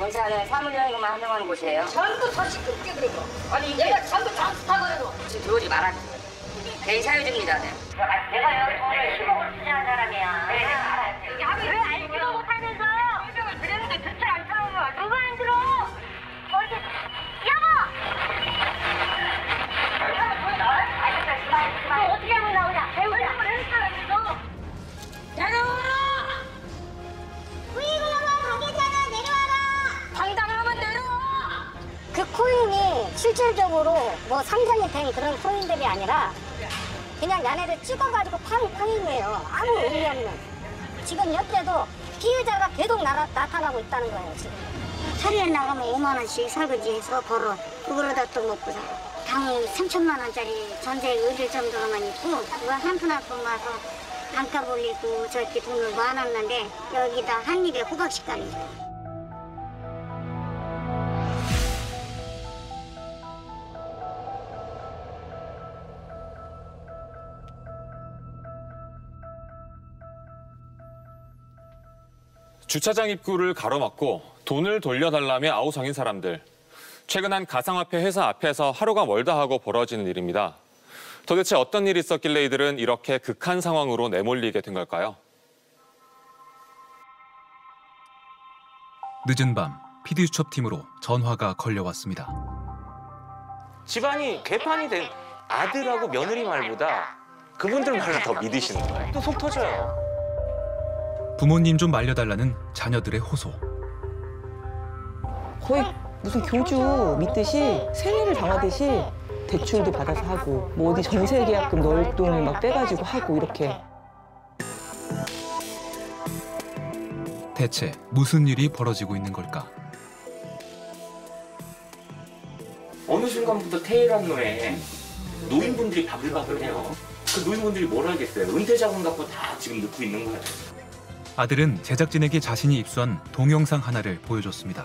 본사는 사무장님만 한명하는 곳이에요. 전부 다 시끄럽게 그러고. 아니 얘가 전부 다 그러고. 지금 들어오지 말아. 개인 사유직입니다. 내가 여기 오늘 10억을 투자한 사람이야. 네, 알았어요. 왜 알지도 못하면서 설명을 드렸는데 듣지 않다는 거야. 누가 안 들어? 어디? 여보! 알겠어. 너 어떻게 하면 나오냐? 배우자. 했어. 내려와라! 당했잖아. 내려와라. 당당하면 내려와! 그 코인이 실질적으로 뭐 상장이 된 그런 코인들이 아니라 그냥 얘네들 찍어가지고 판 코인이에요. 아무 의미 없는. 지금 여태도 피해자가 계속 나타나고 있다는 거예요. 지금. 하루에 나가면 5만 원씩 설거지해서 벌어. 그거로다 또 먹고 살아. 당 3천만 원짜리 전세 의릴 정도로만 있고 그거 한 푼 한 푼 와서 단가 올리고 저렇게 돈을 모아놨는데 여기다 한 입에 호박식감이죠. 주차장 입구를 가로막고 돈을 돌려달라며 아우성인 사람들. 최근 한 가상화폐 회사 앞에서 하루가 멀다 하고 벌어지는 일입니다. 도대체 어떤 일이 있었길래 이들은 이렇게 극한 상황으로 내몰리게 된 걸까요? 늦은 밤 PD수첩팀으로 전화가 걸려왔습니다. 집안이 개판이 된 아들하고 며느리 말보다 그분들 말을 더 믿으시는 거예요. 또 속 터져요. 부모님 좀 말려달라는 자녀들의 호소. 거의 무슨 교주 믿듯이 세뇌를 당하듯이 대출도 받아서 하고 뭐 어디 전세 계약금 넣을 돈을 막 빼가지고 하고 이렇게. 대체 무슨 일이 벌어지고 있는 걸까? 어느 순간부터 테헤란로에 노인분들이 바글바글해요. 그 노인분들이 뭘 하겠어요. 은퇴자금 갖고 다 지금 넣고 있는 거예요. 아들은 제작진에게 자신이 입수한 동영상 하나를 보여줬습니다.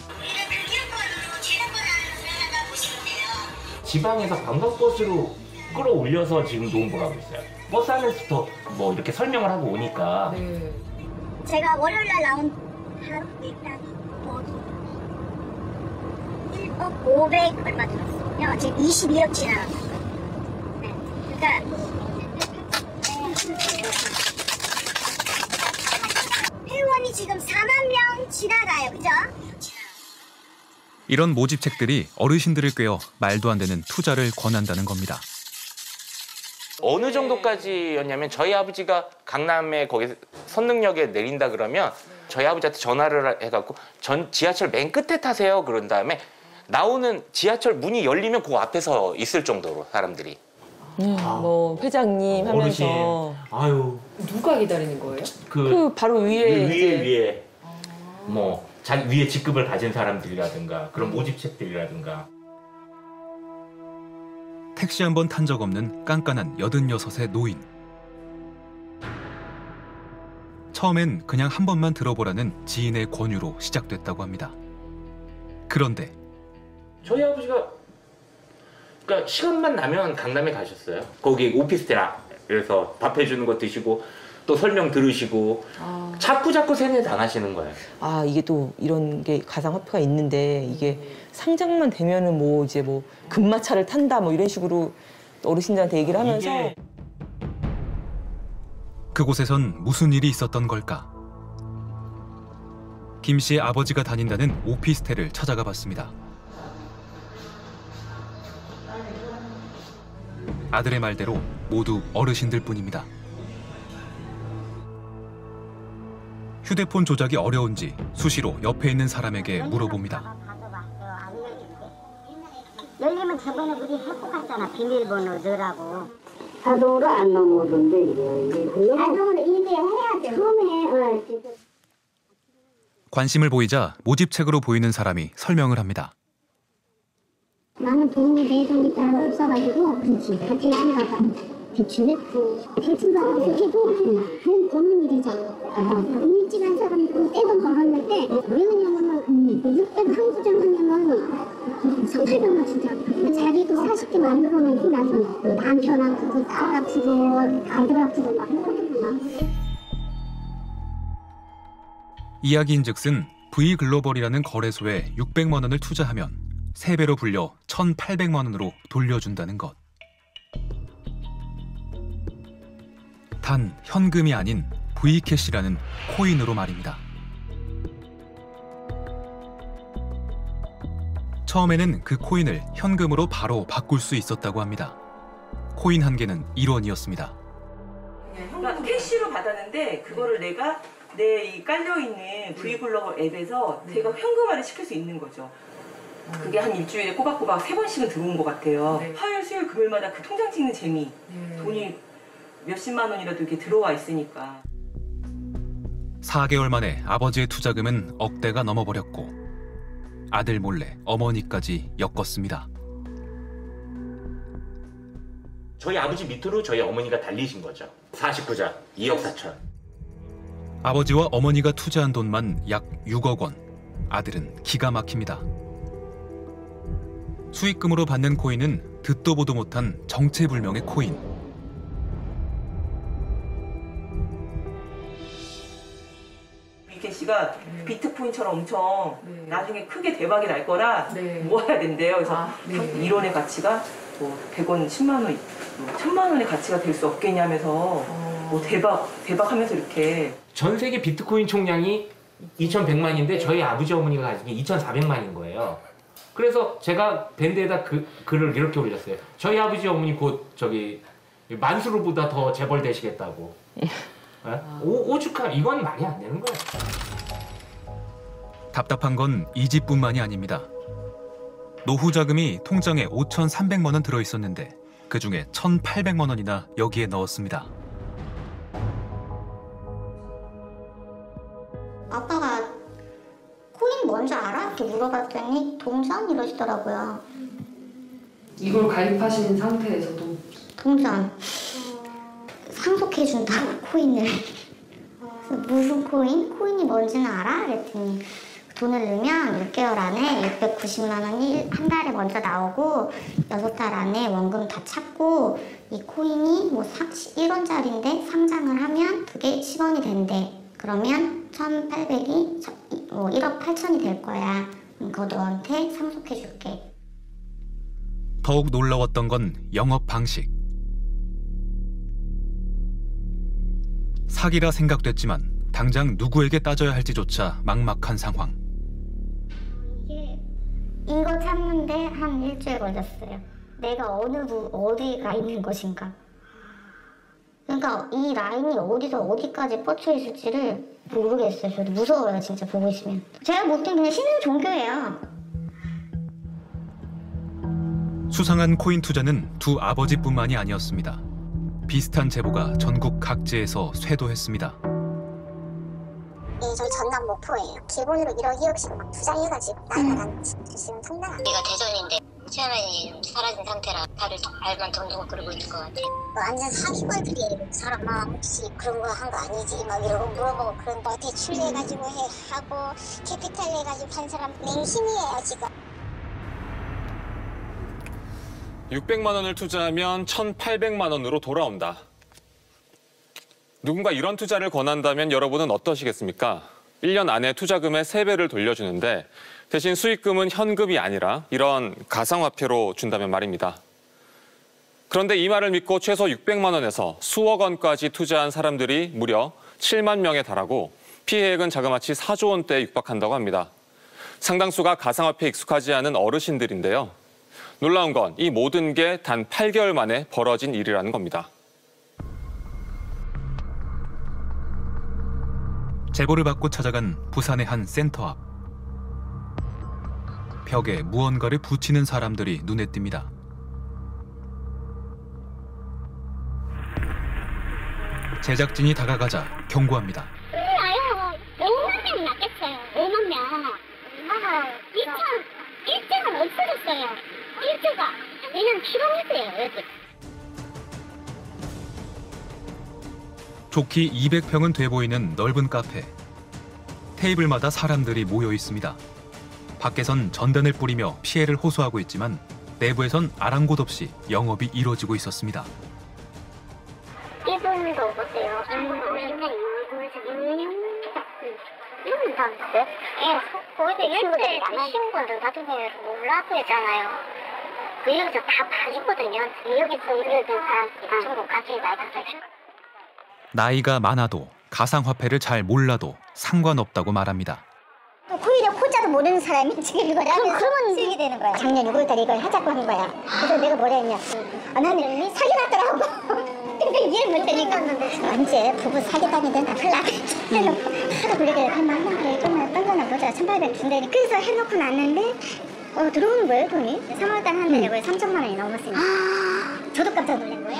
지방에서 관광버스로 끌어올려서 지금 노은보가 하고 있어요. 버스 안에서부터 뭐 이렇게 설명을 하고 오니까. 네. 제가 월요일날 나온 하루 일당 1억 500 얼마 들었어요. 지금 22억 지나갔어요. 네. 그러니까 회원이 지금 4만 명 지나가요. 그죠? 이런 모집책들이 어르신들을 꿰어 말도 안 되는 투자를 권한다는 겁니다. 어느 정도까지였냐면 저희 아버지가 강남에 거기 선릉역에 내린다 그러면 저희 아버지한테 전화를 해갖고 지하철 맨 끝에 타세요. 그런 다음에 나오는 지하철 문이 열리면 그 앞에서 있을 정도로 사람들이. 뭐 회장님 하면서. 아유. 누가 기다리는 거예요? 그 바로 위에 위에 뭐 자기 위에 직급을 가진 사람들이라든가 그런 모집책들이라든가. 택시 한 번 탄 적 없는 깐깐한 86의 노인. 처음엔 그냥 한 번만 들어보라는 지인의 권유로 시작됐다고 합니다. 그런데 저희 아버지가 그러니까 시간만 나면 강남에 가셨어요. 거기 오피스텔에서 밥 해주는 거 드시고 또 설명 들으시고 자꾸 세뇌 당하시는 거예요. 아 이게 또 이런 게 가상화폐가 있는데 이게 상장만 되면은 뭐 이제 뭐 금마차를 탄다 뭐 이런 식으로 어르신들한테 얘기를 하면서. 그곳에선 무슨 일이 있었던 걸까? 김 씨의 아버지가 다닌다는 오피스텔을 찾아가 봤습니다. 아들의 말대로 모두 어르신들 뿐입니다. 휴대폰 조작이 어려운지 수시로 옆에 있는 사람에게 물어봅니다. 열리면 저번에 우리 해고 갔잖아. 비밀번호 넣으라고. 자동으로 안 넘어오던데 이게. 자동으로 이메해야죠. 처음에 관심을 보이자 모집책으로 보이는 사람이 설명을 합니다. 나는 돈이 내돈이 다 없어가지고 그렇지. 같이 한가 봐. 대출에? 대출받아서 해도 한 버는 일이잖아. 일찍한 사람이 떼돈 벌었는데 왜 그러냐면 늦게도 항수정 하면은 상대방은 진짜 자기도 40개 만들어내고 나서 남편 아프고 딸 아프고 아들 아프고 막 그러구나. 이야기인즉슨 V글로벌이라는 거래소에 600만 원을 투자하면 3배로 불려 1,800만 원으로 돌려준다는 것. 단 현금이 아닌 V캐시라는 코인으로 말입니다. 처음에는 그 코인을 현금으로 바로 바꿀 수 있었다고 합니다. 코인 한 개는 1원이었습니다. 그러니까 캐시로 받았는데 그거를 내가 내 이 깔려있는 V글로벌 앱에서 제가 현금화를 시킬 수 있는 거죠. 그게 한 일주일에 꼬박꼬박 3번씩은 들어온 것 같아요. 화요일, 수요일, 금요일마다 그 통장 찍는 재미. 돈이 몇십만 원이라도 이렇게 들어와 있으니까. 4개월 만에 아버지의 투자금은 억대가 넘어버렸고 아들 몰래 어머니까지 엮었습니다. 저희 아버지 밑으로 저희 어머니가 달리신 거죠. 49자, 2억 4천. 아버지와 어머니가 투자한 돈만 약 6억 원. 아들은 기가 막힙니다. 수익금으로 받는 코인은 듣도 보도 못한 정체불명의 코인. V캐시가 비트코인처럼 엄청 나중에 크게 대박이 날 거라 모아야 된대요. 그래서 1원의 가치가 뭐 100원, 10만 원, 1000만 원의 가치가 될 수 없겠냐면서 뭐 대박 하면서 이렇게. 전 세계 비트코인 총량이 2,100만인데 저희 아버지 어머니가 가진 게 2,400만인 거예요. 그래서 제가 밴드에다 글을 이렇게 올렸어요. 저희 아버지 어머니 곧 저기 만수르보다 더 재벌 되시겠다고. 오죽하면 이건 말이 안 되는 거예요. 답답한 건 이 집뿐만이 아닙니다. 노후 자금이 통장에 5,300만 원 들어있었는데 그중에 1,800만 원이나 여기에 넣었습니다. 아빠가 코인 뭔지 알아? 이렇게 물어봤더니 동전 이러시더라고요. 이걸 가입하신 상태에서도 동전. 상속해준다고 코인을. 그래서 무슨 코인? 코인이 뭔지는 알아? 그랬더니 돈을 넣으면 6개월 안에 690만 원이 한 달에 먼저 나오고 6달 안에 원금 다 찾고 이 코인이 뭐 1원짜리인데 상장을 하면 그게 10원이 된대. 그러면 1,800이 1억 8천이 될 거야. 그거 너한테 상속해줄게. 더욱 놀라웠던 건 영업 방식. 사기라 생각됐지만 당장 누구에게 따져야 할지조차 막막한 상황. 이거 찾는데 한 일주일 걸렸어요. 내가 어디가 있는 것인가. 그러니까 이 라인이 어디서 어디까지 뻗쳐 있을지를 모르겠어요. 저도 무서워요, 진짜 보고 있으면. 제가 보기엔 그냥 신흥 종교예요. 수상한 코인 투자는 두 아버지뿐만이 아니었습니다. 비슷한 제보가 전국 각지에서 쇄도했습니다. 네, 저희 전남 목포예요. 기본으로 1억 2억씩 막 투자해가지고 나가는 지금 통나가. 여기가 대전인데 체면이 사라진 상태라 다들 발만 동동 그러고 있는 것 같아요. 완전 사기꾼들이 사람 마음 혹시 그런 거 한 거 아니지? 막 이러고 물어보고 그런 거 대출해가지고 하고 캐피탈 해가지고 한 사람 맹신이에요 지금. 600만 원을 투자하면 1,800만 원으로 돌아온다. 누군가 이런 투자를 권한다면 여러분은 어떠시겠습니까? 1년 안에 투자금의 3배를 돌려주는데 대신 수익금은 현금이 아니라 이런 가상화폐로 준다면 말입니다. 그런데 이 말을 믿고 최소 600만 원에서 수억 원까지 투자한 사람들이 무려 7만 명에 달하고 피해액은 자그마치 4조 원대에 육박한다고 합니다. 상당수가 가상화폐에 익숙하지 않은 어르신들인데요. 놀라운 건 이 모든 게 단 8개월 만에 벌어진 일이라는 겁니다. 제보를 받고 찾아간 부산의 한 센터 앞. 벽에 무언가를 붙이는 사람들이 눈에 띕니다. 제작진이 다가가자 경고합니다. 나요. 5만 명 났겠어요. 5만 명. 일주가 없어졌어요. 일주가. 그냥 출렁했어요. 여기. 좋기 200평은 돼 보이는 넓은 카페. 테이블마다 사람들이 모여 있습니다. 밖에선 전단을 뿌리며 피해를 호소하고 있지만 내부에선 아랑곳 없이 영업이 이루어지고 있었습니다. 이분도 어때요? 맨날 사람들? 거기서 친구들이 신분들 같은 경우에 몰라서 했잖아요. 그 여기서 다 봐주거든요. 여기서 일을 된 사람들이 전부 가족이 나이가 있어요. 나이가 많아도 가상화폐를 잘 몰라도 상관없다고 말합니다. 코인의 코자도 모르는 사람이 지금 이걸 하면서 쓰게 되는 거야. 작년 6월달에 이걸 하자고 한 거야. 그래서 내가 뭐라 했냐. 나는 사귀었더라고. 근데 이해를 못하니까 언제 부부 사귀다니든 다 풀라 해놓고 하도 그러게 그만 좀만 던져나 보자. 1,800 준다니. 그래서 해놓고 났는데 들어오는 거예요 돈이. 3월달 하는데 내가 3천만 원이 넘었으니까 저도 깜짝 놀란 거예요.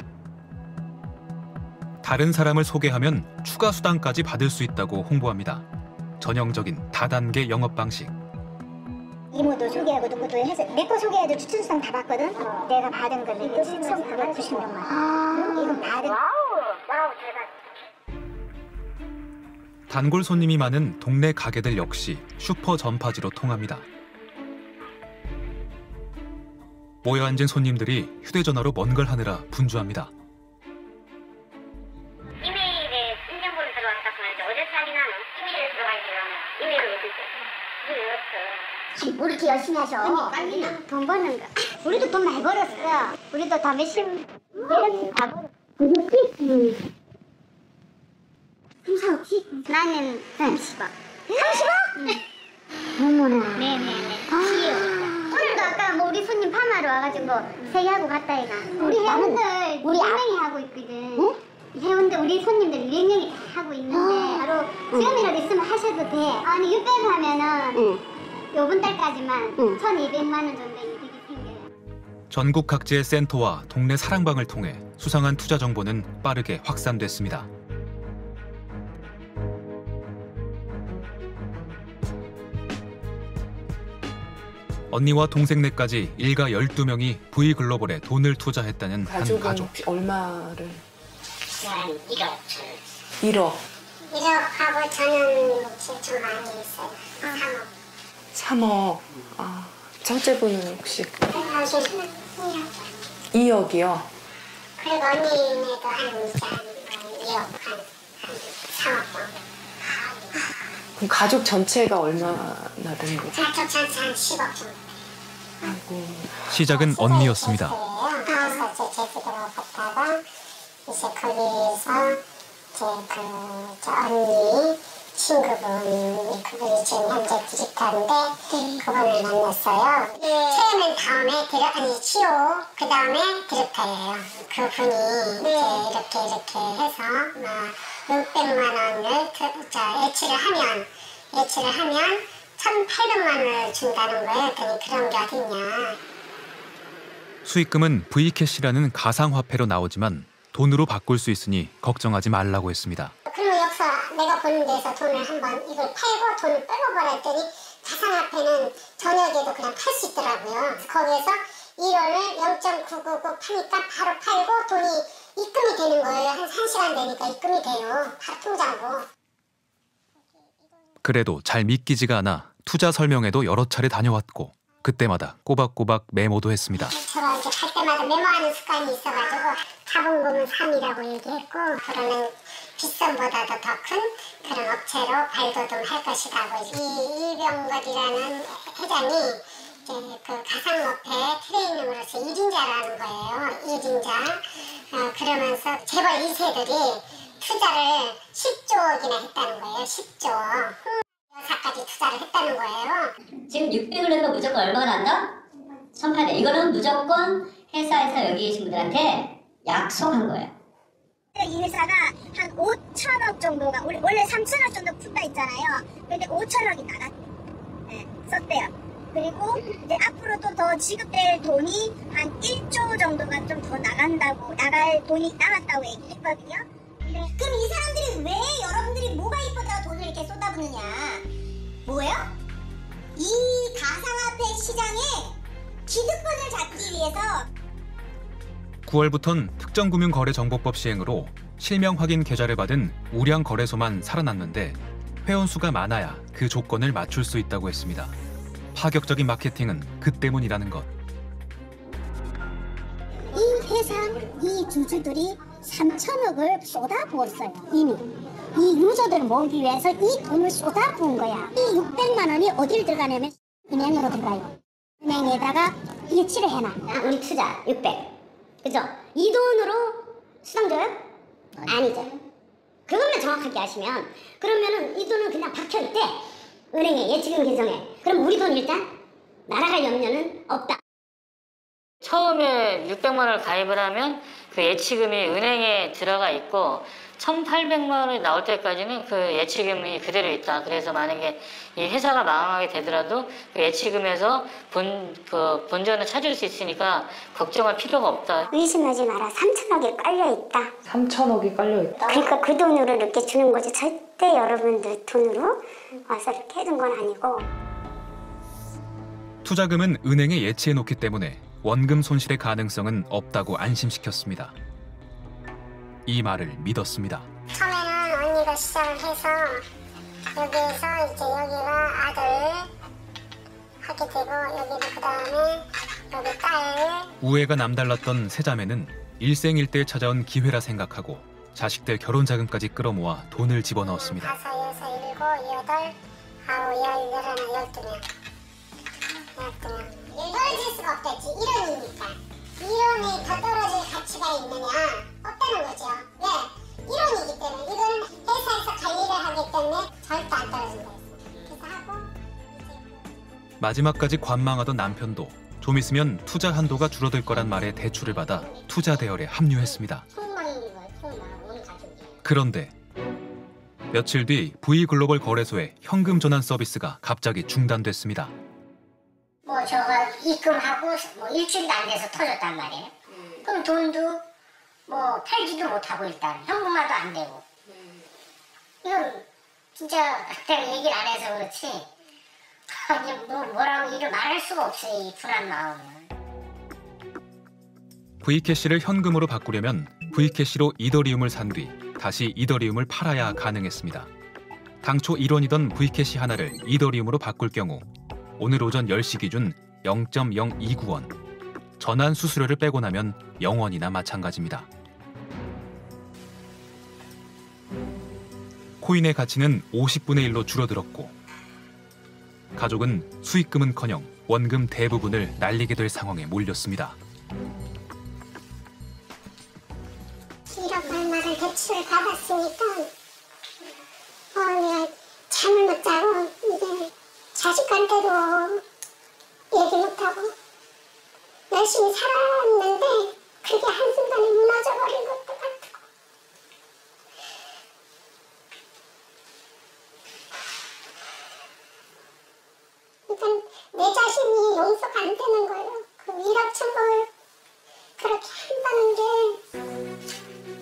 다른 사람을 소개하면 추가 수당까지 받을 수 있다고 홍보합니다. 전형적인 다단계 영업 방식. 이모도 소개하고 누구도 해서 내 거 소개해도 추천수당 다 받거든. 내가 받은 거는 7,996만 원. 이건 받은. 와우 대박. 단골 손님이 많은 동네 가게들 역시 슈퍼 전파지로 통합니다. 모여 앉은 손님들이 휴대전화로 뭔 걸 하느라 분주합니다. 이메일에 인증번호 들어왔다고 하는데 어제 사기나는 이메일에 들어가 있더라고요. 이메일을 못 읽겠어. 왜 이렇게 열심히 하셔? 돈 버는 거. 우리도 돈 많이 벌었어. 우리도 다 몇십 이렇게 다 벌었어. 그렇지? 나는 30억. 30억? 어머나. 네네네. 오늘도 아까 뭐 우리 손님 파마하러 와가지고 세개하고 갔다 얘가. 우리 회원들 우리 명이 하고 있거든. 응? 회원들 우리 손님들 200명이 하고 있는데 바로 지금이라도 있으면 하셔도 돼. 아니 600 하면은 요번 달까지만 1,200만 원 정도 이득이 생겨요. 전국 각지의 센터와 동네 사랑방을 통해 수상한 투자 정보는 빠르게 확산됐습니다. 언니와 동생네까지 일가 12명이 V글로벌에 돈을 투자했다는 한 가족. 얼마를? 1억. 1억. 1억하고 저는 7천만 원이 있어요. 3억. 3억. 아, 첫째 분은 혹시? 2억. 2억이요? 그리고 언니네도 한 2억, 한 3억 정도. 그럼 가족 전체가 얼마나 되는 거죠? 가족 전체 한 10억 정도. 시작은 언니였습니다. 그래서 제 제주도로 갔다가 이제 거기에서 저 언니 친구분 그분이 지금 현재 디지털인데 그분을 만났어요. 처음엔 다음에 치오 그 다음에 드루카예요. 그분이 이제 이렇게 해서 막 600만 원을 예치를 하면 1,800만 원을 준다는 거예요. 그런 게 어딨냐. 수익금은 V캐시라는 가상화폐로 나오지만 돈으로 바꿀 수 있으니 걱정하지 말라고 했습니다. 그리고 여기서 내가 보는 데서 돈을 한번 이걸 팔고 돈을 빼고 벌어 했더니 가상화폐는 저녁에도 그냥 팔 수 있더라고요. 거기에서 1원을 0.999 파니까 바로 팔고 돈이 입금이 되는 거예요. 한 1시간 되니까 입금이 돼요. 바로 통장으로. 그래도 잘 믿기지가 않아 투자 설명회도 여러 차례 다녀왔고 그때마다 꼬박꼬박 메모도 했습니다. 제가 이제 갈 때마다 메모하는 습관이 있어가지고 자본금은 3이라고 얘기했고 그러면 빗썸보다도 더 큰 그런 업체로 발돋움할 것이라고 이병걸이라는 회장이 이제 그 가상화폐 트레이닝으로서 1인자라는 거예요. 1인자. 그러면서 재벌 2세들이 투자를 10조억이나 했다는 거예요. 10조. 여사까지 투자를 했다는 거예요. 지금 600을 내면 무조건 얼마가 난다? 1,800. 이거는 무조건 회사에서 여기 계신 분들한테 약속한 거예요. 이 회사가 한 5천억 정도가 원래 3천억 정도 푼다 있잖아요. 근데 5천억이 썼대요. 그리고 이제 앞으로도 더 지급될 돈이 한 1조 정도가 좀 더 나갈 돈이 남았다고 얘기했거든요. 그럼 이 사람들이 왜 여러분들이 뭐가 이쁘다고 돈을 이렇게 쏟아붓느냐? 뭐예요? 이 가상화폐 시장에 기득권을 잡기 위해서 9월부턴 특정금융거래정보법 시행으로 실명 확인 계좌를 받은 우량 거래소만 살아났는데 회원수가 많아야 그 조건을 맞출 수 있다고 했습니다. 파격적인 마케팅은 그 때문이라는 것. 이 회사, 이 주주들이 3천억을 쏟아부었어요, 이미. 이 유저들을 모으기 위해서 이 돈을 쏟아부은 거야. 이 600만 원이 어디를 들어가냐면 은행으로 들어가요. 은행에다가 예치를 해놔. 우리 투자 600. 그죠? 이 돈으로 수당 줘요? 아니죠. 그것만 정확하게 아시면 그러면은 이 돈은 그냥 박혀있대. 은행에 예치금 계정에. 그럼 우리 돈 일단 날아갈 염려는 없다. 처음에 600만 원을 가입을 하면 그 예치금이 은행에 들어가 있고 1,800만 원이 나올 때까지는 그 예치금이 그대로 있다. 그래서 만약에 이 회사가 망하게 되더라도 그 예치금에서 본전을 찾을 수 있으니까 걱정할 필요가 없다. 의심하지 마라. 3천억이 깔려있다. 3천억이 깔려있다? 그러니까 그 돈으로 이렇게 주는 거지. 절대 여러분들 돈으로 와서 이렇게 해둔 건 아니고. 투자금은 은행에 예치해놓기 때문에 원금 손실의 가능성은 없다고 안심시켰습니다. 이 말을 믿었습니다. 처음에는 언니가 시작을 해서 여기에서 이제 여기가 아들 하게 되고 여기는 그 다음에 여기 딸. 우애가 남달랐던 세 자매는 일생일대에 찾아온 기회라 생각하고 자식들 결혼 자금까지 끌어모아 돈을 집어넣었습니다. 5, 6, 7, 8, 9, 10, 11, 12명. 떨어질 수가 없겠지. 1원이니까. 1원이 더 떨어질 가치가 있느냐? 없다는 거죠. 왜? 1원이기 때문에. 이거는 회사에서 관리를 하기 때문에 절대 안 떨어진다 했어요. 그래서 하고 마지막까지 관망하던 남편도 좀 있으면 투자 한도가 줄어들 거란 말에 대출을 받아 투자 대열에 합류했습니다. 그런데 며칠 뒤 V글로벌 거래소의 현금 전환 서비스가 갑자기 중단됐습니다. 저거 입금하고 일주일도 안 돼서 터졌단 말이에요. 그럼 돈도 팔지도 못하고 일단 현금화도 안 되고. 이건 진짜 내가 얘기를 안 해서 그렇지 뭐라고 일을 말할 수가 없어요. 이 불안 마음을. V캐시를 현금으로 바꾸려면 V캐시로 이더리움을 산 뒤 다시 이더리움을 팔아야 가능했습니다. 당초 1원이던 V캐시 하나를 이더리움으로 바꿀 경우 오늘 오전 10시 기준 0.029원, 전환 수수료를 빼고 나면 0원이나 마찬가지입니다. 코인의 가치는 50분의 1로 줄어들었고 가족은 수익금은커녕 원금 대부분을 날리게 될 상황에 몰렸습니다. 1억 얼마를 대출을 받았으니까 내가 잠을 못 자고 이제 자식한테도 얘기 못하고 열심히 살았는데 그게 한순간에 무너져버린 것도 같고 일단 내 자신이 용서가 안 되는 거예요. 그 1억 천벌 그렇게 한다는 게.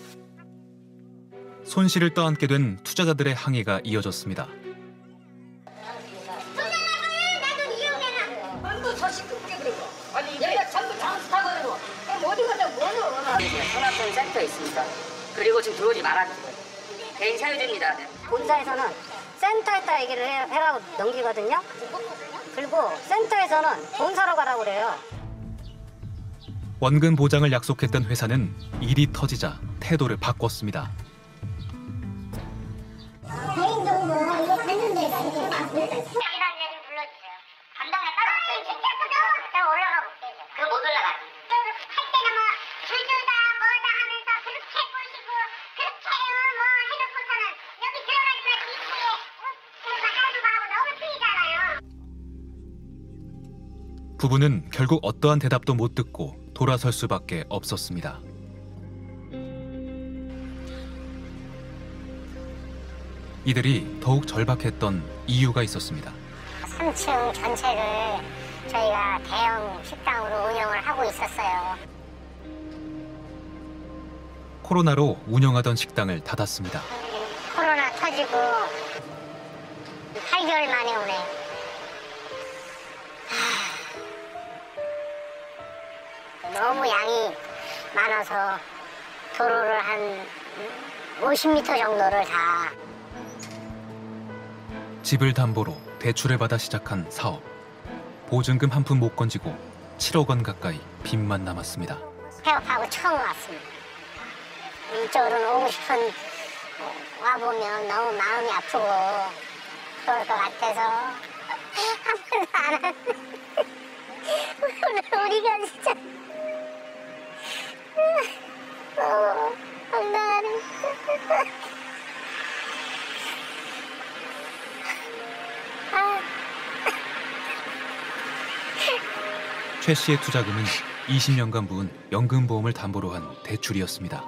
손실을 떠안게 된 투자자들의 항의가 이어졌습니다. 전화통 센터에 있습니다. 그리고 지금 들어오지 말아주세요. 개인 사유주입니다. 본사에서는 센터에다 얘기를 해라고 넘기거든요. 그리고 센터에서는 본사로 가라고 그래요. 원금 보장을 약속했던 회사는 일이 터지자 태도를 바꿨습니다. 개인정보 이거 관련돼서 이렇게 다 불러주세요. 담당에 따라서 제가 올라가 볼게요. 그거 못 올라가. 할 때는 줄줄다 뭐다 하면서 그렇게 보시고 그렇게 해놓고서는 여기 들어가니까 뒤에 하라고 하고 너무 틀리잖아요. 부부는 결국 어떠한 대답도 못 듣고 돌아설 수밖에 없었습니다. 이들이 더욱 절박했던 이유가 있었습니다. 3층 전체를 저희가 대형 식당으로 운영을 하고 있었어요. 코로나로 운영하던 식당을 닫았습니다. 코로나 터지고 8개월 만에 오네. 너무 양이 많아서 도로를 한 50m 정도를 다. 집을 담보로 대출을 받아 시작한 사업. 보증금 한 푼 못 건지고 7억 원 가까이 빚만 남았습니다. 폐업하고 처음 왔습니다. 이쪽으로는 오고 싶은 와보면 너무 마음이 아프고 그럴 것 같아서 한 번도 안 하는데 우리가 진짜 황당하네. 최 씨의 투자금은 20년간 부은 연금보험을 담보로 한 대출이었습니다.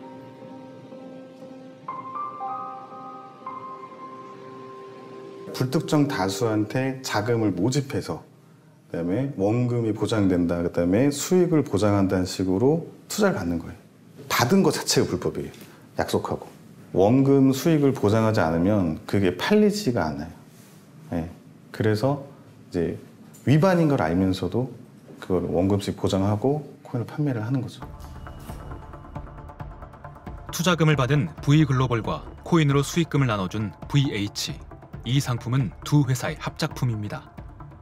불특정 다수한테 자금을 모집해서 그다음에 원금이 보장된다, 그다음에 수익을 보장한다는 식으로 투자를 받는 거예요. 받은 것 자체가 불법이에요. 약속하고. 원금 수익을 보장하지 않으면 그게 팔리지가 않아요. 네. 그래서 이제 위반인 걸 알면서도 그걸 원금 수익 보장하고 코인을 판매를 하는 거죠. 투자금을 받은 V글로벌과 코인으로 수익금을 나눠준 VH. 이 상품은 두 회사의 합작품입니다.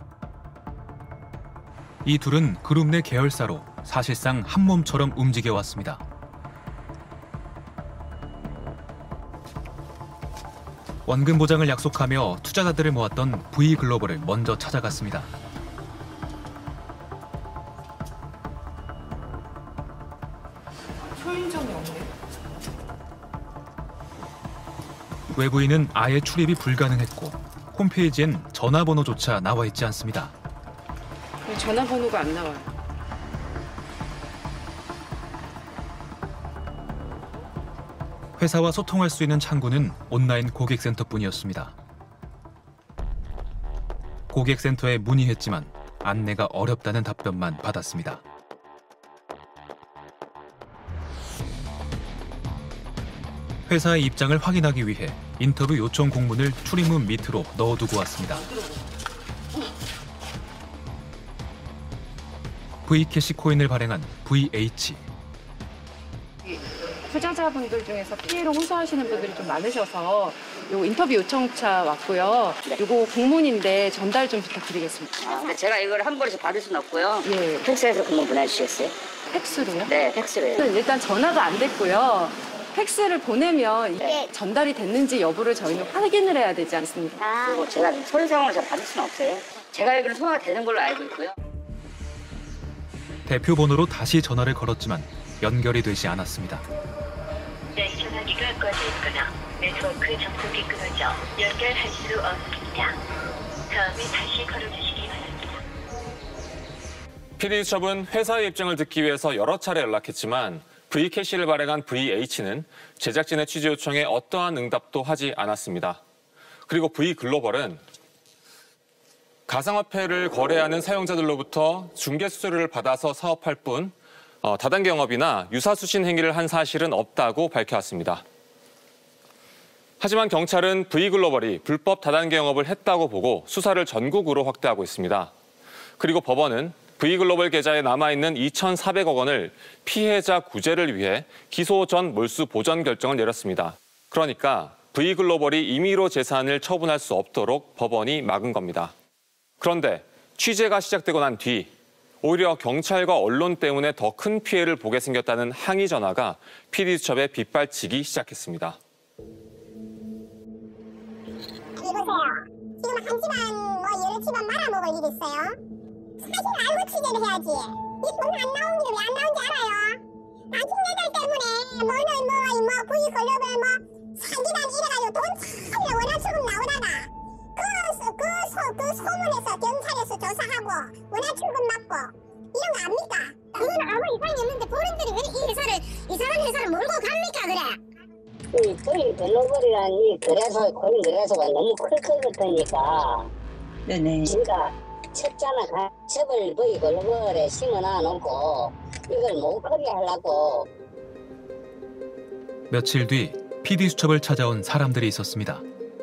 이 둘은 그룹 내 계열사로 사실상 한 몸처럼 움직여왔습니다. 원금 보장을 약속하며 투자자들을 모았던 V글로벌을 먼저 찾아갔습니다. 초인종이 없네. 외부인은 아예 출입이 불가능했고 홈페이지엔 전화번호조차 나와 있지 않습니다. 전화번호가 안 나와요. 회사와 소통할 수 있는 창구는 온라인 고객센터뿐이었습니다. 고객센터에 문의했지만 안내가 어렵다는 답변만 받았습니다. 회사의 입장을 확인하기 위해 인터뷰 요청 공문을 출입문 밑으로 넣어두고 왔습니다. V캐시 코인을 발행한 VH. 투자자분들 중에서 피해를 호소하시는 분들이 좀 많으셔서 요 인터뷰 요청차 왔고요. 요거 공문인데 전달 좀 부탁드리겠습니다. 제가 이걸 한 번에서 받을 수는 없고요. 예. 팩스해서 공문 보내주시겠어요? 팩스로요? 네, 팩스로요. 일단 전화가 안 됐고요. 팩스를 보내면 이게 전달이 됐는지 여부를 저희는 확인을 해야 되지 않습니까? 그리고 제가 서류 상황을 잘 받을 수는 없어요. 제가 알기로는 통화가 되는 걸로 알고 있고요. 대표 번호로 다시 전화를 걸었지만 연결이 되지 않았습니다. 네, 전화기가 꺼져 있거나 네트워크 접속이 끊어져 연결할 수 없습니다. 다음에 다시 걸어주시기 바랍니다. PD수첩은 회사의 입장을 듣기 위해서 여러 차례 연락했지만 V캐시를 발행한 VH는 제작진의 취재 요청에 어떠한 응답도 하지 않았습니다. 그리고 V글로벌은 가상화폐를 거래하는 사용자들로부터 중개 수수료를 받아서 사업할 뿐 다단계 영업이나 유사수신 행위를 한 사실은 없다고 밝혀왔습니다. 하지만 경찰은 V글로벌이 불법 다단계 영업을 했다고 보고 수사를 전국으로 확대하고 있습니다. 그리고 법원은 V글로벌 계좌에 남아있는 2,400억 원을 피해자 구제를 위해 기소 전 몰수 보전 결정을 내렸습니다. 그러니까 V글로벌이 임의로 재산을 처분할 수 없도록 법원이 막은 겁니다. 그런데 취재가 시작되고 난 뒤 오히려 경찰과 언론 때문에 더 큰 피해를 보게 생겼다는 항의 전화가 PD수첩에 빗발치기 시작했습니다. 이보세요. 지금 한 집안 여러 집안 말아먹을 일 있어요? 사실 알고 취재를 해야지. 이 돈 안 나온 게 왜 안 나온지 알아요? 나중내들 때문에 V글로벌 상기난 이래가지고 돈 참 원화출금 나오다가 그 소문에서 경찰에서 조사하고 원화출금 받고 이런 거 압니까? 그건 아무 이상이 없는데 본인들이 왜 이상한 회사를 몰고 갑니까 그래? V글로벌이라는 이 거래소, 코인 거래소가 너무 클 것 같으니까. 네네. 그러니까 첩자나 가첩을 V글로벌에 심어놔 놓고 이걸 못 크게 하려고. 며칠 뒤 PD수첩을 찾아온 사람들이 있었습니다.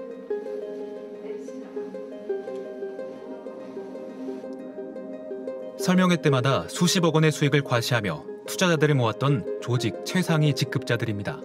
설명회 때마다 수십억 원의 수익을 과시하며 투자자들을 모았던 조직 최상위 직급자들입니다.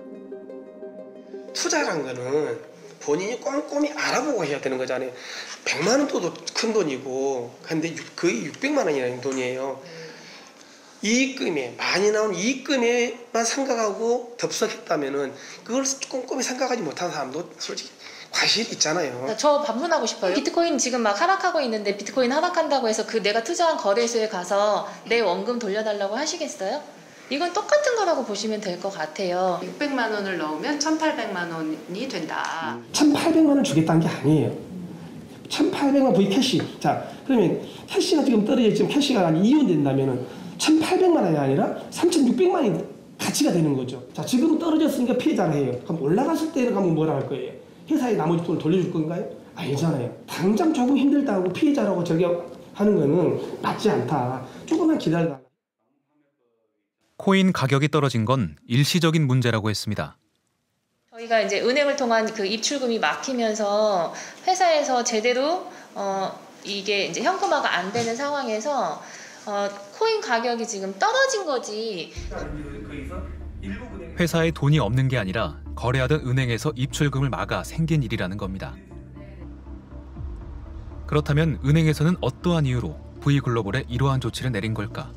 투자란 거는 본인이 꼼꼼히 알아보고 해야 되는 거잖아요. 100만 원도 큰 돈이고 근데 거의 600만 원이라는 돈이에요. 이익금에 많이 나온 이익금에만 생각하고 덥석했다면은 그걸 꼼꼼히 생각하지 못한 사람도 솔직히 과실이 있잖아요. 저 반문하고 싶어요. 비트코인 지금 막 하락하고 있는데 비트코인 하락한다고 해서 그 내가 투자한 거래소에 가서 내 원금 돌려달라고 하시겠어요? 이건 똑같은 거라고 보시면 될 것 같아요. 600만 원을 넣으면 1,800만 원이 된다. 1,800만 원 주겠다는 게 아니에요. 1,800만 V 캐시. 자, 그러면 캐시가 지금 떨어져 지금 캐시가 이온된다면은 1,800만 원이 아니라 3,600만이 가치가 되는 거죠. 자, 지금 떨어졌으니까 피해자라 해요. 그럼 올라갔을 때는 가면 뭐라 할 거예요? 회사에 나머지 돈을 돌려줄 건가요? 아니잖아요. 당장 조금 힘들다고 피해자라고 저격하는 거는 맞지 않다. 조금만 기다려라. 코인 가격이 떨어진 건 일시적인 문제라고 했습니다. 저희가 이제 은행을 통한 그 입출금이 막히면서 회사에서 제대로 이게 이제 현금화가 안 되는 상황에서 코인 가격이 지금 떨어진 거지. 회사에 돈이 없는 게 아니라 거래하던 은행에서 입출금을 막아 생긴 일이라는 겁니다. 그렇다면 은행에서는 어떠한 이유로 V글로벌에 이러한 조치를 내린 걸까?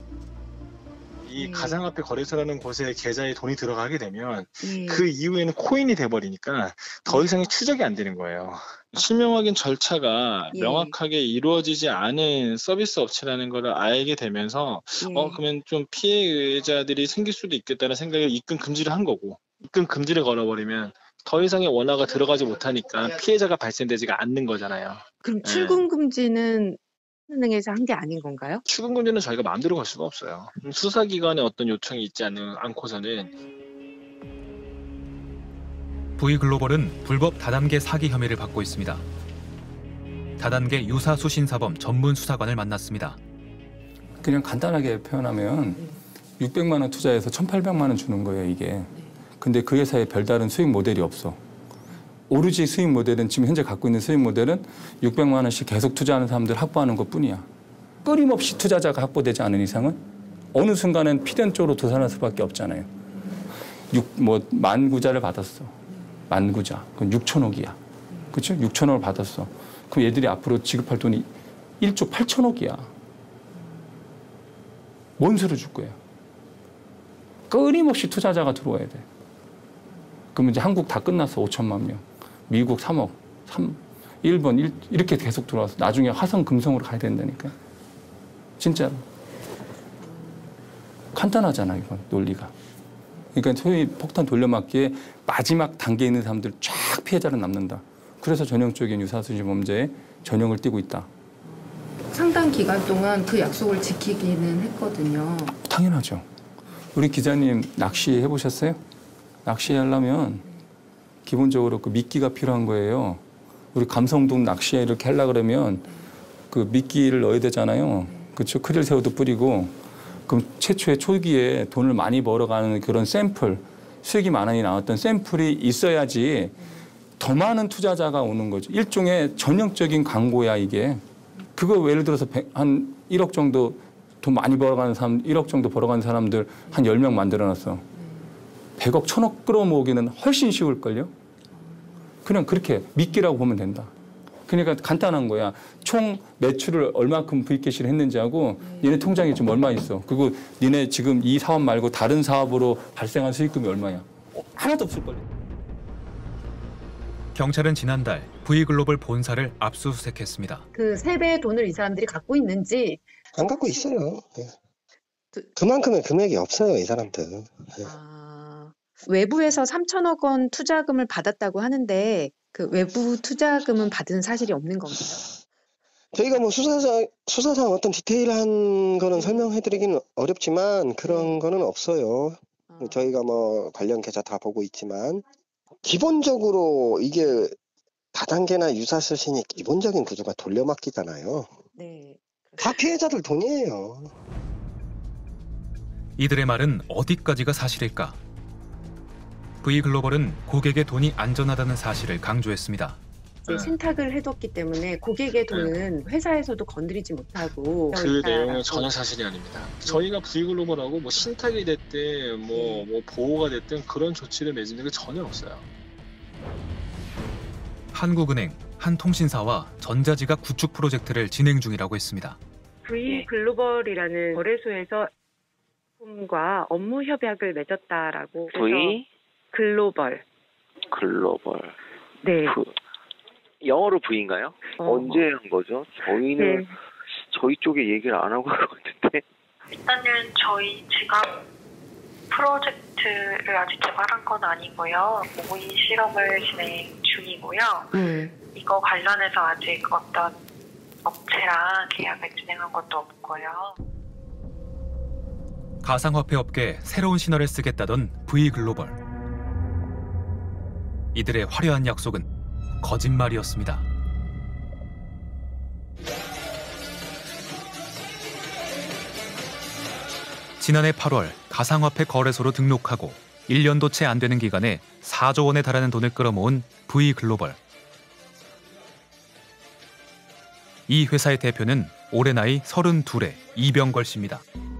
이 가상화폐 거래소라는 곳에 계좌에 돈이 들어가게 되면 그 이후에는 코인이 돼버리니까 더 이상의 추적이 안 되는 거예요. 실명 확인 절차가 명확하게 이루어지지 않은 서비스 업체라는 걸 알게 되면서 그러면 좀 피해자들이 생길 수도 있겠다는 생각에 입금 금지를 한 거고, 입금 금지를 걸어버리면 더 이상의 원화가 들어가지 못하니까 피해자가 발생되지가 않는 거잖아요. 그럼 출금 금지는 은행에서 한 게 아닌 건가요? 출금 금지는 저희가 마음대로 갈 수가 없어요. 수사기관의 어떤 요청이 있지 않고서는. V글로벌은 불법 다단계 사기 혐의를 받고 있습니다. 다단계 유사수신사범 전문 수사관을 만났습니다. 그냥 간단하게 표현하면 600만 원 투자해서 1,800만 원 주는 거예요, 이게. 근데 그 회사에 별다른 수익 모델이 없어. 오로지 수익 모델은 지금 현재 갖고 있는 수익 모델은 600만 원씩 계속 투자하는 사람들 확보하는 것뿐이야. 끊임없이 투자자가 확보되지 않은 이상은 어느 순간엔 필연적으로 도산할 수밖에 없잖아요. 만구자를 받았어. 만구자. 그건 6천억이야. 그렇죠? 6천억을 받았어. 그럼 얘들이 앞으로 지급할 돈이 1조 8천억이야. 뭔 수로 줄 거야? 끊임없이 투자자가 들어와야 돼. 그럼 이제 한국 다 끝났어. 5천만 명. 미국 3억, 일본 이렇게 계속 들어와서 나중에 화성 금성으로 가야 된다니까. 진짜로. 간단하잖아, 이건 논리가. 그러니까 소위 폭탄 돌려막기에 마지막 단계에 있는 사람들 쫙 피해자로 남는다. 그래서 전형적인 유사수신 범죄에 전형을 띠고 있다. 상당 기간 동안 그 약속을 지키기는 했거든요. 당연하죠. 우리 기자님 낚시 해보셨어요? 낚시하려면 기본적으로 그 미끼가 필요한 거예요. 우리 감성동 낚시에 이렇게 하려고 그러면 그 미끼를 넣어야 되잖아요. 그렇죠? 크릴새우도 뿌리고. 그럼 최초의 초기에 돈을 많이 벌어가는 그런 샘플, 수익이 많이 나왔던 샘플이 있어야지 더 많은 투자자가 오는 거죠. 일종의 전형적인 광고야, 이게. 그거 예를 들어서 한 1억 정도 돈 많이 벌어가는 사람, 1억 정도 벌어가는 사람들 한 10명 만들어놨어. 100억, 1000억 끌어모으기는 훨씬 쉬울걸요? 그냥 그렇게 미끼라고 보면 된다. 그러니까 간단한 거야. 총 매출을 얼마큼 V캐시를 했는지 하고 니네 통장에 지금 얼마 있어. 그리고 니네 지금 이 사업 말고 다른 사업으로 발생한 수익금이 얼마야. 하나도 없을걸요. 경찰은 지난달 V글로벌 본사를 압수수색했습니다. 그 3배의 돈을 이 사람들이 갖고 있는지. 안 갖고 있어요. 그만큼의 금액이 없어요, 이 사람들. 외부에서 3천억 원 투자금을 받았다고 하는데 그 외부 투자금은 받은 사실이 없는 건가요? 저희가 뭐 수사상 어떤 디테일한 거는 설명해드리기는 어렵지만 그런 거는 없어요. 저희가 뭐 관련 계좌 다 보고 있지만 기본적으로 이게 다단계나 유사수신의 기본적인 구조가 돌려막기잖아요. 네. 다 피해자들 돈이에요. 이들의 말은 어디까지가 사실일까? V글로벌은 고객의 돈이 안전하다는 사실을 강조했습니다. 신탁을 해뒀기 때문에 고객의 돈은 회사에서도 건드리지 못하고. 그 내용은 전혀 사실이 아닙니다. 저희가 V글로벌하고 뭐 신탁이 됐든 뭐 보호가 됐든 그런 조치를 맺은 적이 전혀 없어요. 한국은행, 한 통신사와 전자지각 구축 프로젝트를 진행 중이라고 했습니다. V글로벌이라는 거래소에서 과 업무 협약을 맺었다라고. V? 글로벌. 글로벌. 네. 영어로 V인가요? 언제 한 거죠? 저희는 저희 쪽에 얘기를 안 하고 한 것 같은데. 일단은 저희 지갑 프로젝트를 아직 개발한 건 아니고요. 모의 실험을 진행 중이고요. 이거 관련해서 아직 어떤 업체랑 계약을 진행한 것도 없고요. 가상화폐 업계에 새로운 신화를 쓰겠다던 V글로벌. 이들의 화려한 약속은 거짓말이었습니다. 지난해 8월 가상화폐 거래소로 등록하고 1년도 채 안 되는 기간에 4조 원에 달하는 돈을 끌어모은 V글로벌. 이 회사의 대표는 올해 나이 32의 이병걸 씨입니다.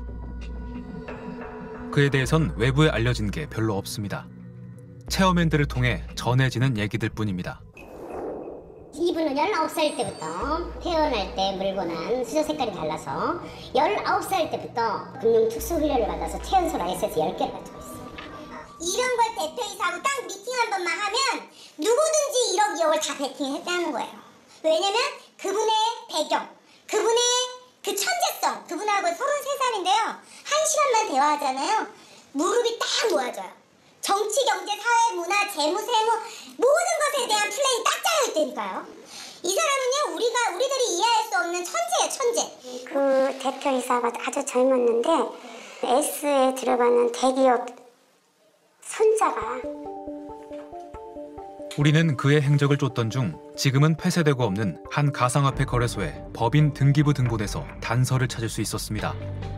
그에 대해선 외부에 알려진 게 별로 없습니다. 체험맨들을 통해 전해지는 얘기들 뿐입니다. 이분은 19살 때부터 태어날 때 물고 난 수저 색깔이 달라서 19살 때부터 금융특수훈련을 받아서 최연소 라이센스 10개를 가지고 있어요. 이런 걸 대표이사하고 딱 미팅 한 번만 하면 누구든지 1억 2억을 다 베팅했다는 거예요. 왜냐면 그분의 배경, 그분의 그 천재성, 그분하고 33살인데요. 1시간만 대화하잖아요. 무릎이 딱 모아져요. 정치, 경제, 사회, 문화, 재무, 세무 모든 것에 대한 플랜이 딱 짜여있다니까요. 이 사람은요, 우리들이 이해할 수 없는 천재예요, 천재. 그 대표이사가 아주 젊었는데 S에 들어가는 대기업 손자가. 우리는 그의 행적을 쫓던 중 지금은 폐쇄되고 없는 한 가상화폐 거래소의 법인 등기부 등본에서 단서를 찾을 수 있었습니다.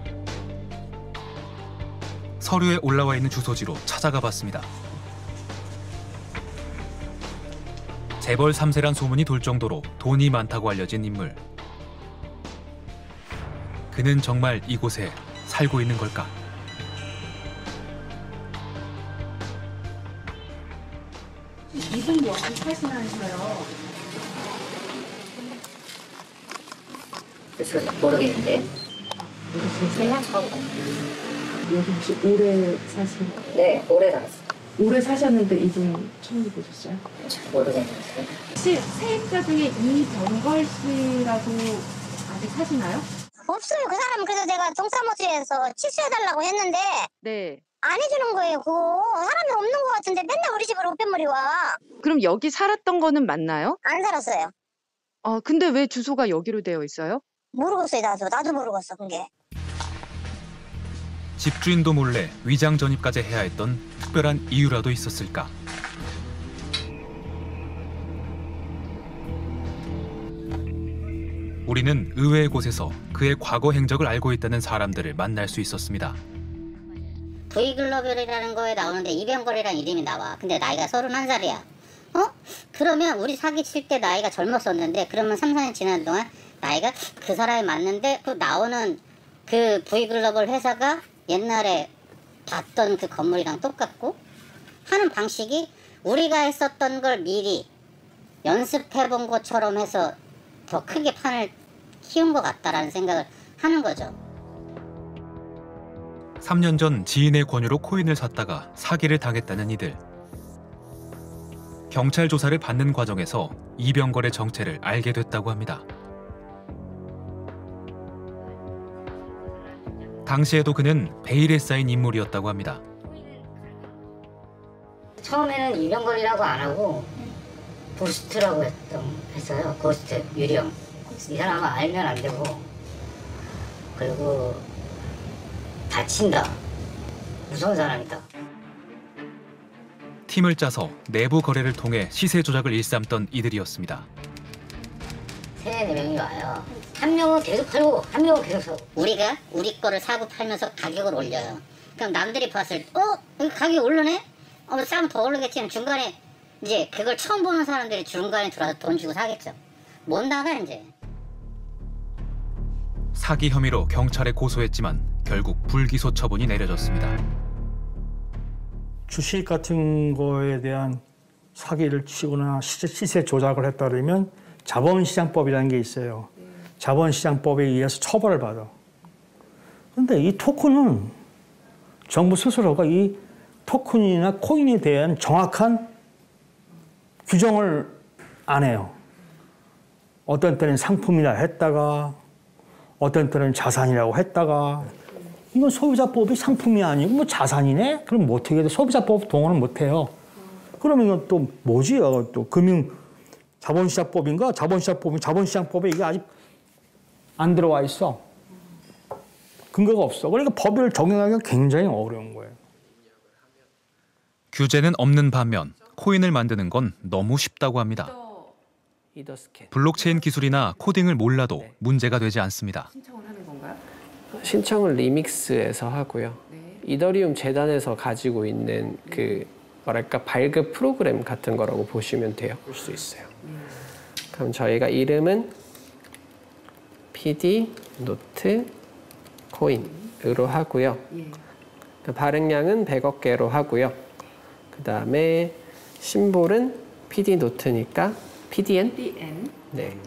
서류에 올라와 있는 주소지로 찾아가 봤습니다. 재벌 3세란 소문이 돌 정도로 돈이 많다고 알려진 인물. 그는 정말 이곳에 살고 있는 걸까? 이분 여기 사시나요? 글쎄요, 모르겠는데. 그냥 처음 여기 혹시 오래 사신? 네, 오래 살았어요. 오래 사셨는데 이분 처음 보셨어요? 잘 모르겠는데. 혹시 세입자 중에 이병걸 씨라고 아직 사시나요? 없어요. 그 사람은 그래서 제가 동사무소에서 취소해달라고 했는데 네. 안 해주는 거예요. 그거 사람이 없는 것 같은데 맨날 우리 집으로 우편물이 와. 그럼 여기 살았던 거는 맞나요? 안 살았어요. 근데 왜 주소가 여기로 되어 있어요? 모르겠어요. 나도 모르겠어. 그게. 집주인도 몰래 위장 전입까지 해야 했던 특별한 이유라도 있었을까? 우리는 의외의 곳에서 그의 과거 행적을 알고 있다는 사람들을 만날 수 있었습니다. V글로벌이라는 거에 나오는데 이병걸이라는 이름이 나와. 근데 나이가 31살이야. 그러면 우리 사기칠 때 나이가 젊었었는데 그러면 3, 4년 지난 동안 나이가 그 사람이 맞는데 그 나오는 그 V글로벌 회사가 옛날에 봤던 그 건물이랑 똑같고 하는 방식이 우리가 했었던 걸 미리 연습해본 것처럼 해서 더 크게 판을 키운 것 같다라는 생각을 하는 거죠. 3년 전 지인의 권유로 코인을 샀다가 사기를 당했다는 이들. 경찰 조사를 받는 과정에서 이병걸의 정체를 알게 됐다고 합니다. 당시에도 그는 베일에 쌓인 인물이었다고 합니다. 처음에는 이병걸이라고 안 하고 고스트라고 했어요. 고스트, 유령. 이 사람은 알면 안 되고 그리고 다친다. 무서운 사람이다. 팀을 짜서 내부 거래를 통해 시세 조작을 일삼던 이들이었습니다. 3-4명이 와요. 한 명은 계속 팔고 한 명은 계속 사고. 우리가 우리 거를 사고 팔면서 가격을 올려요. 그럼 남들이 봤을 때 여기 가격이 오르네? 싸면 더 오르겠지만 중간에 이제 그걸 처음 보는 사람들이 중간에 들어와서 돈 주고 사겠죠. 못 나가 이제. 사기 혐의로 경찰에 고소했지만 결국 불기소 처분이 내려졌습니다. 주식 같은 거에 대한 사기를 치거나 시세 조작을 했다 그러면 자본시장법이라는 게 있어요. 자본시장법에 의해서 처벌을 받아. 그런데 이 토큰은 정부 스스로가 이 토큰이나 코인에 대한 정확한 규정을 안 해요. 어떤 때는 상품이라 했다가 어떤 때는 자산이라고 했다가 이건 소비자법이 상품이 아니고 뭐 자산이네? 그럼 못 하게 돼. 소비자법 동원은 못 해요. 그러면 이건 또 뭐지? 또 금융 자본시장법인가? 자본시장법에 이게 아직 안 들어와 있어. 근거가 없어. 그러니까 법을 적용하기가 굉장히 어려운 거예요. 규제는 없는 반면 코인을 만드는 건 너무 쉽다고 합니다. 블록체인 기술이나 코딩을 몰라도 문제가 되지 않습니다. 신청을 하는 건가요? 신청을 리믹스에서 하고요. 이더리움 재단에서 가지고 있는 그 뭐랄까 발급 프로그램 같은 거라고 보시면 돼요. 볼 수 있어요. 그럼 저희가 이름은 PD 노트 코인으로 하고요. 그 발행량은 100억 개로 하고요. 그 다음에 심볼은 PD 노트니까 PDN? 네.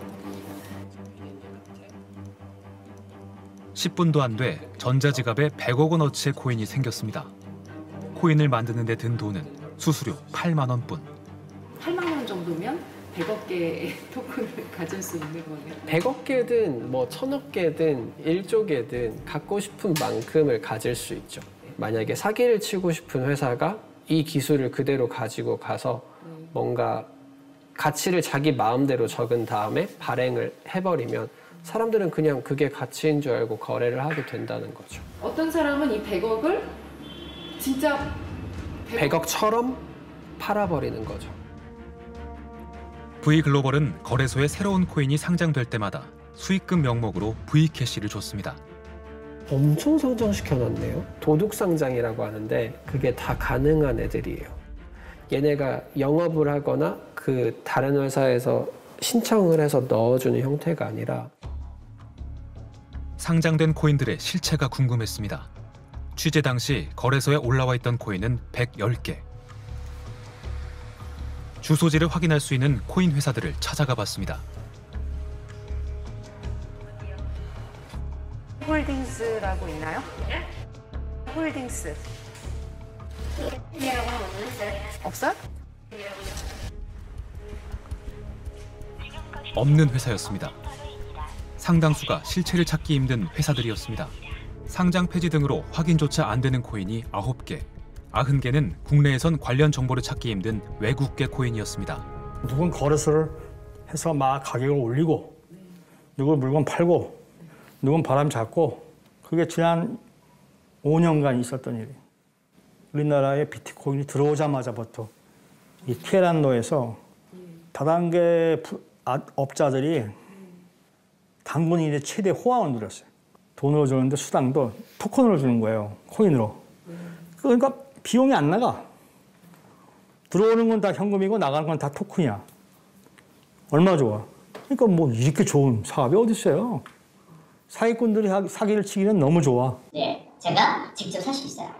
10분도 안 돼 전자지갑에 100억 원어치의 코인이 생겼습니다. 코인을 만드는 데 든 돈은 수수료 8만 원뿐. 8만 원 정도면 100억 개의 토큰을 가질 수 있는 거네요. 100억 개든 뭐 1000억 개든 1조 개든 갖고 싶은 만큼을 가질 수 있죠. 만약에 사기를 치고 싶은 회사가 이 기술을 그대로 가지고 가서 뭔가 가치를 자기 마음대로 적은 다음에 발행을 해버리면 사람들은 그냥 그게 가치인 줄 알고 거래를 하게 된다는 거죠. 어떤 사람은 이 100억을 진짜 100억처럼 팔아버리는 거죠. V글로벌은 거래소에 새로운 코인이 상장될 때마다 수익금 명목으로 V캐시를 줬습니다. 엄청 성장시켜놨네요. 도둑상장이라고 하는데 그게 다 가능한 애들이에요. 얘네가 영업을 하거나 그 다른 회사에서 신청을 해서 넣어주는 형태가 아니라 상장된 코인들의 실체가 궁금했습니다. 취재 당시 거래소에 올라와 있던 코인은 110개. 주소지를 확인할 수 있는 코인 회사들을 찾아가 봤습니다. 홀딩스라고 있나요? 홀딩스. 없어요? 없는 회사였습니다. 상당수가 실체를 찾기 힘든 회사들이었습니다. 상장 폐지 등으로 확인조차 안 되는 코인이 9개, 90개는 국내에선 관련 정보를 찾기 힘든 외국계 코인이었습니다. 누군 거래소를 해서 막 가격을 올리고 누군 물건 팔고 누군 바람 잡고 그게 지난 5년간 있었던 일이에요. 우리나라에 비트코인이 들어오자마자부터 이 테란노에서 다단계 업자들이 단군 일의 최대 호황을 누렸어요. 돈으로 주는데 수당도 토큰으로 주는 거예요. 코인으로. 그러니까 비용이 안 나가. 들어오는 건 다 현금이고 나가는 건 다 토큰이야. 얼마나 좋아. 그러니까 뭐 이렇게 좋은 사업이 어디 있어요. 사기꾼들이 사기를 치기는 너무 좋아. 네, 제가 직접 살 수 있어요.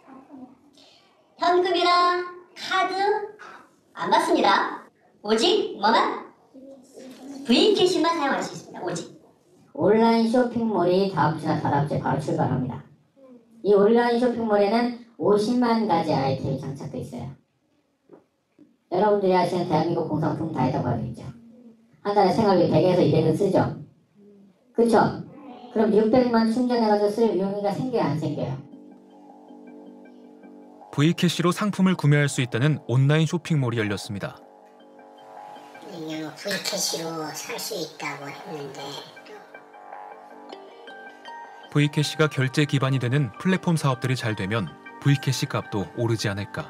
현금이나 카드 안 받습니다. 오직 뭐만? V캐시만 사용할 수 있습니다. 오직. 온라인 쇼핑몰이 다음 주나 다다음 주에 바로 출발합니다. 이 온라인 쇼핑몰에는 50만 가지 아이템이 장착돼 있어요. 여러분들이 아시는 대한민국 공산품 다이다 과일이죠. 한 달에 생활비 100에서 200은 쓰죠. 그렇죠? 그럼 600만 충전해가지고 쓸 용의가 생겨요, 안 생겨요? V캐시로 상품을 구매할 수 있다는 온라인 쇼핑몰이 열렸습니다. V캐시로 살 수 있다고 했는데 V캐시가 결제 기반이 되는 플랫폼 사업들이 잘 되면 V캐시 값도 오르지 않을까.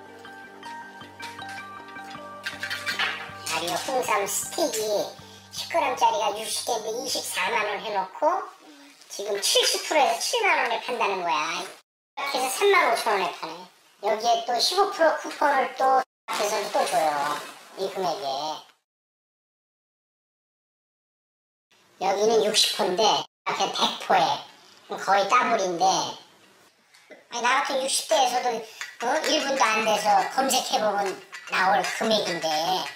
아니 홍삼 스틱이 10g짜리가 60개인데 24만 원 해놓고 지금 70%에서 7만 원에 판다는 거야. 그래서 3만 5천 원에 파네. 여기에 또 15% 쿠폰을 또 해서 또 줘요. 이 금액에. 여기는 60%인데 앞에 100%에 거의 더블인데 아니, 나 같은 60대에서도 1분도 안 돼서 검색해보면 나올 금액인데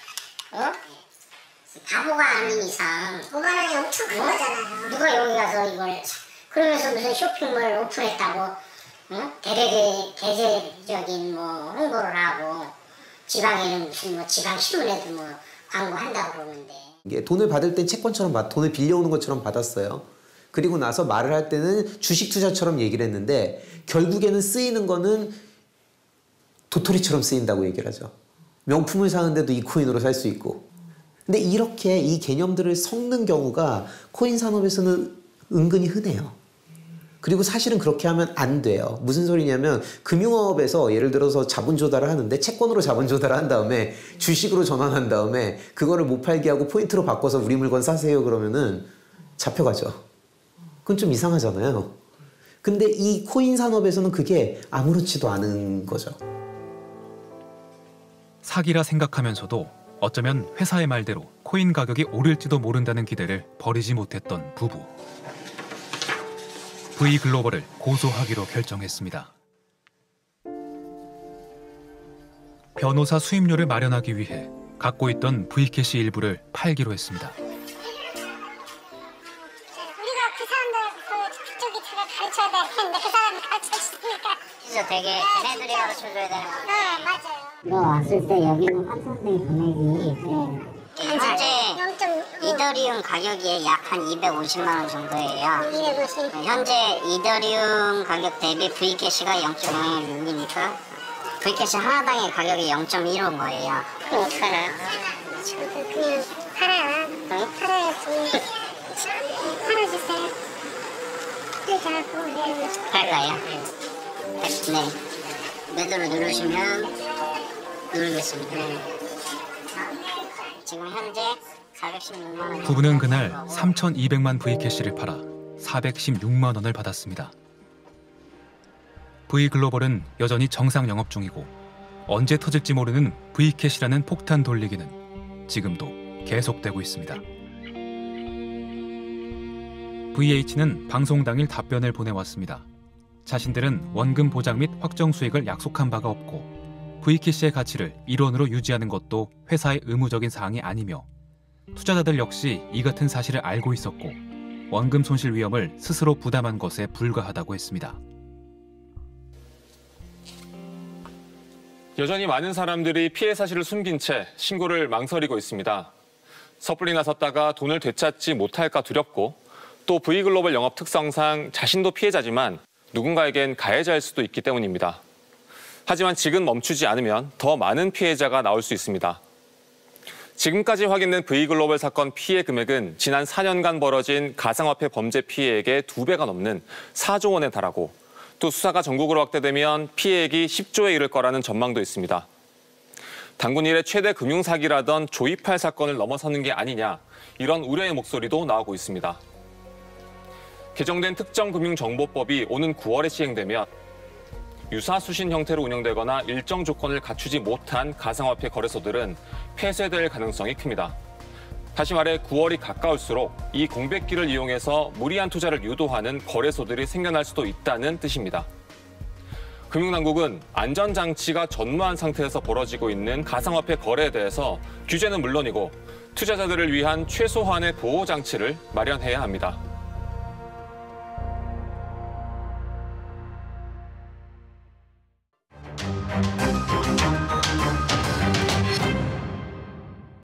바보가 아닌 이상 5만 원이 엄청 그거잖아요. 누가 여기 가서 이걸 그러면서 무슨 쇼핑몰 오픈했다고 대대적인 뭐 홍보를 하고 지방에는 무슨 뭐 지방 신문에도 뭐 광고한다고 그러는데. 이게 돈을 받을 땐 채권처럼 돈을 빌려오는 것처럼 받았어요. 그리고 나서 말을 할 때는 주식 투자처럼 얘기를 했는데 결국에는 쓰이는 거는 도토리처럼 쓰인다고 얘기를 하죠. 명품을 사는데도 이 코인으로 살 수 있고. 근데 이렇게 이 개념들을 섞는 경우가 코인 산업에서는 은근히 흔해요. 그리고 사실은 그렇게 하면 안 돼요. 무슨 소리냐면 금융업에서 예를 들어서 자본 조달을 하는데 채권으로 자본 조달을 한 다음에 주식으로 전환한 다음에 그거를 못 팔게 하고 포인트로 바꿔서 우리 물건 사세요 그러면은 잡혀가죠. 그건 좀 이상하잖아요. 근데 이 코인 산업에서는 그게 아무렇지도 않은 거죠. 사기라 생각하면서도 어쩌면 회사의 말대로 코인 가격이 오를지도 모른다는 기대를 버리지 못했던 부부. V글로벌을 고소하기로 결정했습니다. 변호사 수임료를 마련하기 위해 갖고 있던 V캐시 일부를 팔기로 했습니다. 우리가 그 사람들 그쪽이 제가 가르쳐야 되는데 그 사람이 가르쳐주니까. 진짜 되게 걔네들이 가르쳐줘야 되는 거. 네, 맞아요. 너 왔을 때 여기는 환산된 금액이 현재 이더리움 가격이 약 한 250만 원 정도예요. 250. 현재 이더리움 가격 대비 V캐시가 0.06이니까 V캐시 하나당의 가격이 0.15인 거예요. 그럼 어떡하나요? 그냥 팔아요. 팔아야지. 팔아주세요. 팔까요? 네. 매도를 누르시면 누르겠습니다. 지금 현재 416만 원. 부부는 그날 3,200만 V캐시를 팔아 416만 원을 받았습니다. V글로벌은 여전히 정상 영업 중이고 언제 터질지 모르는 V캐시라는 폭탄 돌리기는 지금도 계속되고 있습니다. VH는 방송 당일 답변을 보내왔습니다. 자신들은 원금 보장 및 확정 수익을 약속한 바가 없고 V캐시의 가치를 1원으로 유지하는 것도 회사의 의무적인 사항이 아니며 투자자들 역시 이 같은 사실을 알고 있었고 원금 손실 위험을 스스로 부담한 것에 불과하다고 했습니다. 여전히 많은 사람들이 피해 사실을 숨긴 채 신고를 망설이고 있습니다. 섣불리 나섰다가 돈을 되찾지 못할까 두렵고 또 V글로벌 영업 특성상 자신도 피해자지만 누군가에겐 가해자일 수도 있기 때문입니다. 하지만 지금 멈추지 않으면 더 많은 피해자가 나올 수 있습니다. 지금까지 확인된 V글로벌 사건 피해 금액은 지난 4년간 벌어진 가상화폐 범죄 피해액의 2배가 넘는 4조 원에 달하고 또 수사가 전국으로 확대되면 피해액이 10조에 이를 거라는 전망도 있습니다. 당군 이래 최대 금융사기라던 조이팔 사건을 넘어서는 게 아니냐 이런 우려의 목소리도 나오고 있습니다. 개정된 특정금융정보법이 오는 9월에 시행되면 유사수신 형태로 운영되거나 일정 조건을 갖추지 못한 가상화폐 거래소들은 폐쇄될 가능성이 큽니다. 다시 말해 9월이 가까울수록 이 공백기를 이용해서 무리한 투자를 유도하는 거래소들이 생겨날 수도 있다는 뜻입니다. 금융당국은 안전장치가 전무한 상태에서 벌어지고 있는 가상화폐 거래에 대해서 규제는 물론이고 투자자들을 위한 최소한의 보호장치를 마련해야 합니다.